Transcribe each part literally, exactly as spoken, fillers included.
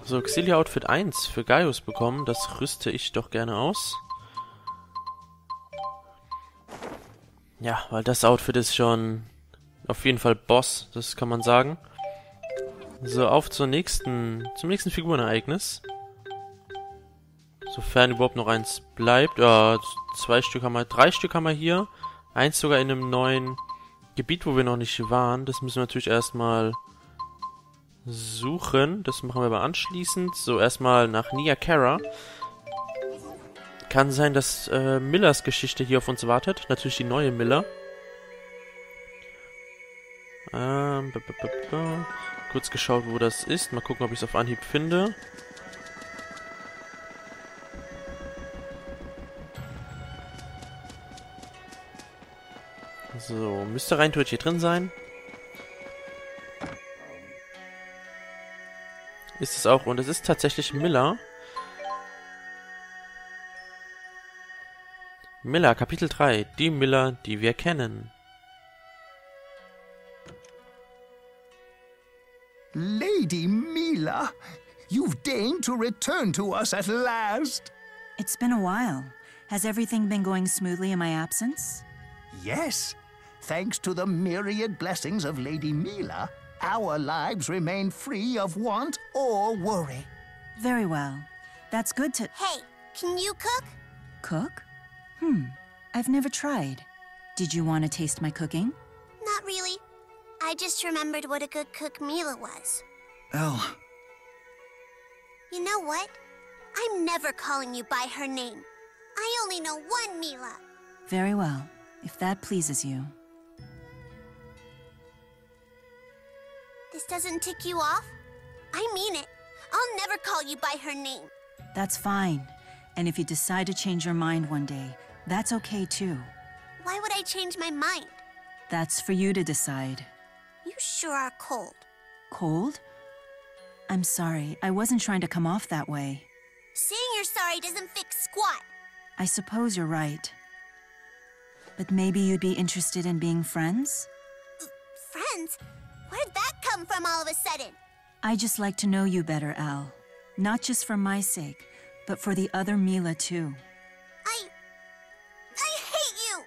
So, Xillia Outfit eins für Gaius bekommen. Das rüste ich doch gerne aus. Ja, weil das Outfit ist schon auf jeden Fall Boss, das kann man sagen. So, auf zur nächsten, zum nächsten Figurenereignis. Sofern überhaupt noch eins bleibt. Ja, zwei Stück haben wir, drei Stück haben wir hier. Eins sogar in einem neuen Gebiet, wo wir noch nicht waren. Das müssen wir natürlich erstmal suchen. Das machen wir aber anschließend. So, erstmal nach Nia Khera. Kann sein, dass äh, Millers Geschichte hier auf uns wartet. Natürlich die neue Miller. Ähm, b -b -b -b kurz geschaut, wo das ist. Mal gucken, ob ich es auf Anhieb finde. So, müsste rein theoretisch hier drin sein. Ist es auch. Und es ist tatsächlich Miller. Miller, Kapitel drei. Die Miller, die wir kennen. Lady Mila, you've deigned to return to us at last. It's been a while. Has everything been going smoothly in my absence? Yes. Thanks to the myriad blessings of Lady Mila, our lives remain free of want or worry. Very well. That's good to... Hey, can you cook? Cook? Hmm, I've never tried. Did you want to taste my cooking? Not really. I just remembered what a good cook Mila was. Elle. You know what? I'm never calling you by her name. I only know one Mila. Very well, if that pleases you. This doesn't tick you off? I mean it. I'll never call you by her name. That's fine. And if you decide to change your mind one day, that's okay too. Why would I change my mind? That's for you to decide. You sure are cold. Cold? I'm sorry, I wasn't trying to come off that way. Saying you're sorry doesn't fix squat. I suppose you're right. But maybe you'd be interested in being friends? Friends? Where'd that come from all of a sudden? I just like to know you better, Al. Not just for my sake, but for the other Mila too. I... I hate you!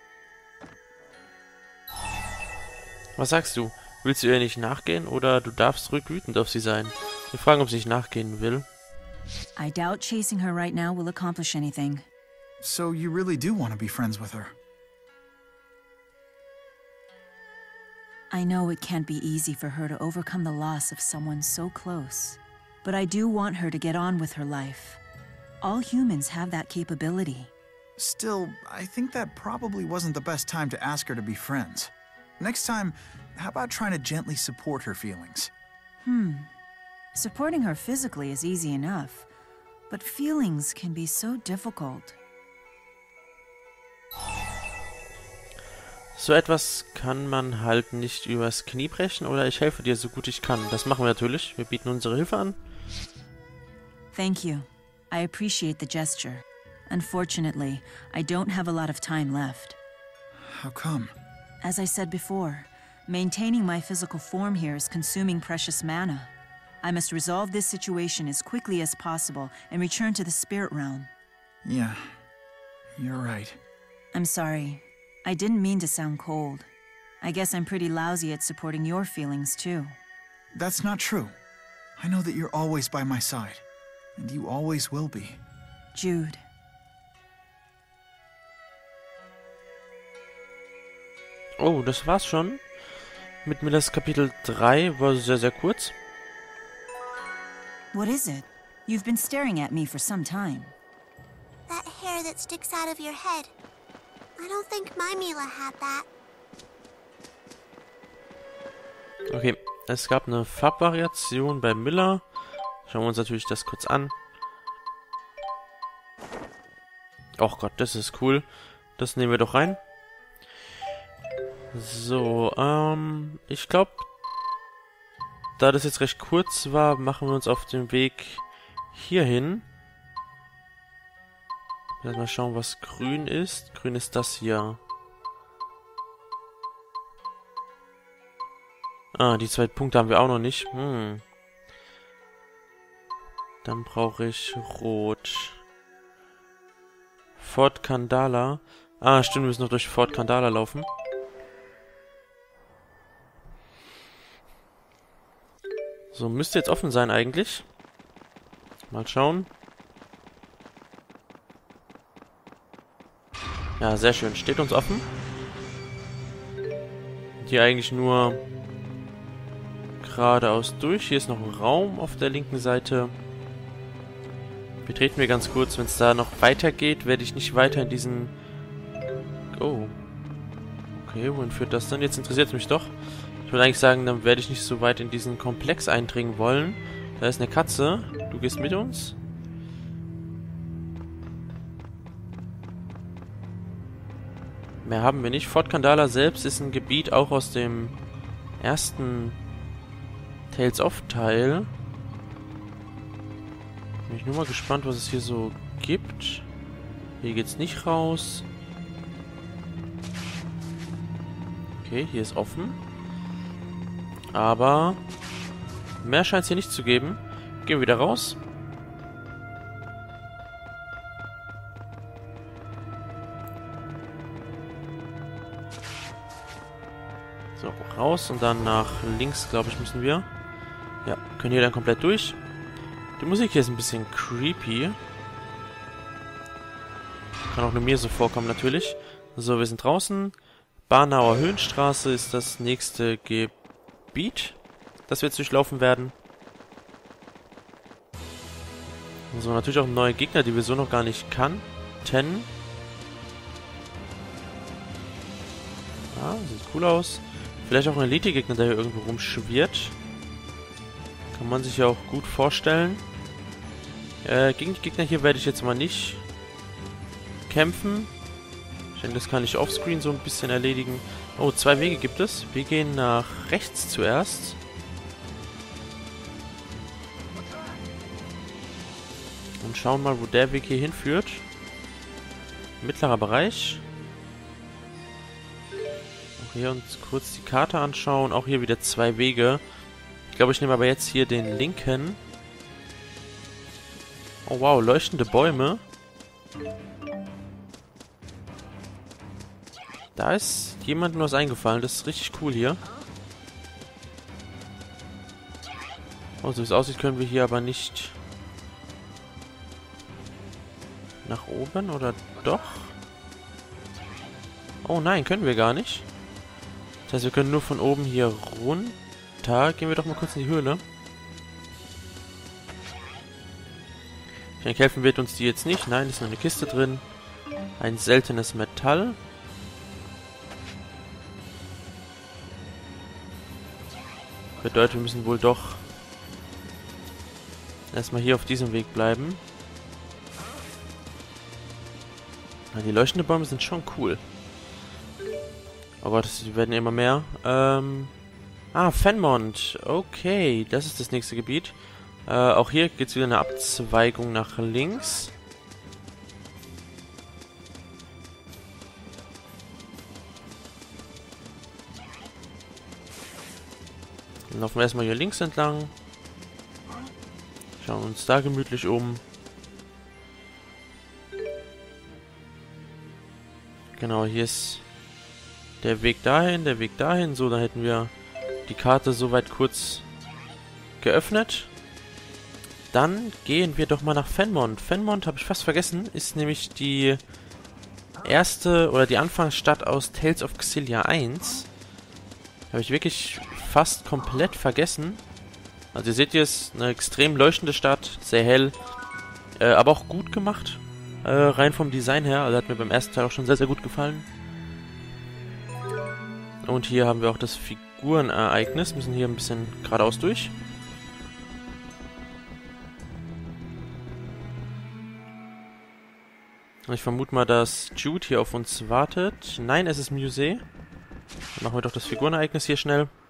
Was sagst du? Willst du ihr nicht nachgehen oder du darfst ruhig wütend auf sie sein? Wir fragen, ob sie nicht nachgehen will. I doubt chasing her right now will accomplish anything. So you really do want to be friends with her? I know it can't be easy for her to overcome the loss of someone so close. But I do want her to get on with her life. All humans have that capability. Still, I think that probably wasn't the best time to ask her to be friends. Next time, how about trying to gently support her feelings? Hmm. Supporting her physically is easy enough, but feelings can be so difficult. So etwas kann man halt nicht übers Knie brechen oder ich helfe dir so gut ich kann. Das machen wir natürlich. Wir bieten unsere Hilfe an. Thank you. I appreciate the gesture. Unfortunately, I don't have a lot of time left. How come? As I said before, maintaining my physical form here is consuming precious mana. I must resolve this situation as quickly as possible and return to the spirit realm. Yeah, you're right. I'm sorry. I didn't mean to sound cold. I guess I'm pretty lousy at supporting your feelings, too. That's not true. I know that you're always by my side, and you always will be. Jude. Oh, das war's schon. Mit Millers Kapitel drei war sehr, sehr kurz. What is it? You've been staring at me for some time. That hair that sticks out of your head. I don't think my Mila had that. Okay, es gab eine Farbvariation bei Miller. Schauen wir uns natürlich das kurz an. Och Gott, das ist cool. Das nehmen wir doch rein. So, ähm, ich glaube, da das jetzt recht kurz war, machen wir uns auf den Weg hierhin. Mal schauen, was grün ist. Grün ist das hier. Ah, die zwei Punkte haben wir auch noch nicht. Hm. Dann brauche ich Rot. Fort Kandala. Ah, stimmt, wir müssen noch durch Fort Kandala laufen. So, müsste jetzt offen sein eigentlich. Mal schauen. Ja, sehr schön. Steht uns offen. Hier eigentlich nur geradeaus durch. Hier ist noch ein Raum auf der linken Seite. Betreten wir ganz kurz. Wenn es da noch weitergeht, werde ich nicht weiter in diesen... Oh. Okay, wohin führt das denn? Jetzt interessiert es mich doch. Ich würde eigentlich sagen, dann werde ich nicht so weit in diesen Komplex eindringen wollen. Da ist eine Katze. Du gehst mit uns. Mehr haben wir nicht. Fort Kandala selbst ist ein Gebiet auch aus dem ersten Tales of Teil. Bin ich nur mal gespannt, was es hier so gibt. Hier geht's nicht raus. Okay, hier ist offen. Aber mehr scheint es hier nicht zu geben. Gehen wir wieder raus. So, raus und dann nach links, glaube ich, müssen wir. Ja, können hier dann komplett durch. Die Musik hier ist ein bisschen creepy. Kann auch nur mir so vorkommen, natürlich. So, wir sind draußen. Barnauer Höhenstraße ist das nächste Gebiet, das wir jetzt durchlaufen werden. So, natürlich auch neue Gegner, die wir so noch gar nicht kannten. Ja, sieht cool aus. Vielleicht auch ein Elite-Gegner, der hier irgendwo rumschwirrt. Kann man sich ja auch gut vorstellen. Äh, gegen die Gegner hier werde ich jetzt mal nicht kämpfen. Ich denke, das kann ich offscreen so ein bisschen erledigen. Oh, zwei Wege gibt es. Wir gehen nach rechts zuerst. Und schauen mal, wo der Weg hier hinführt. Mittlerer Bereich. Hier uns kurz die Karte anschauen. Auch hier wieder zwei Wege. Ich glaube, ich nehme aber jetzt hier den linken. Oh wow, leuchtende Bäume. Da ist jemandem was eingefallen. Das ist richtig cool hier. Oh, so wie es aussieht, können wir hier aber nicht nach oben, oder doch? Oh nein, können wir gar nicht. Das heißt, wir können nur von oben hier runter. Gehen wir doch mal kurz in die Höhle. Ich denke, helfen wird uns die jetzt nicht. Nein, ist nur eine Kiste drin. Ein seltenes Metall. Bedeutet, wir müssen wohl doch erstmal hier auf diesem Weg bleiben. Ja, die leuchtenden Bäume sind schon cool. Aber das werden immer mehr. Ähm, ah, Fenmont. Okay, das ist das nächste Gebiet. Äh, auch hier geht es wieder eine Abzweigung nach links. Dann laufen wir erstmal hier links entlang. Schauen uns da gemütlich um. Genau, hier ist der Weg dahin, der Weg dahin. So, dann hätten wir die Karte soweit kurz geöffnet. Dann gehen wir doch mal nach Fenmont. Fenmont, habe ich fast vergessen, ist nämlich die erste oder die Anfangsstadt aus Tales of Xillia eins. Habe ich wirklich fast komplett vergessen. Also ihr seht hier, ist eine extrem leuchtende Stadt, sehr hell, äh, aber auch gut gemacht. Äh, rein vom Design her, also hat mir beim ersten Teil auch schon sehr, sehr gut gefallen. Und hier haben wir auch das Figurenereignis. Müssen hier ein bisschen geradeaus durch. Ich vermute mal, dass Jude hier auf uns wartet. Nein, es ist Musée. Dann machen wir doch das Figurenereignis hier schnell.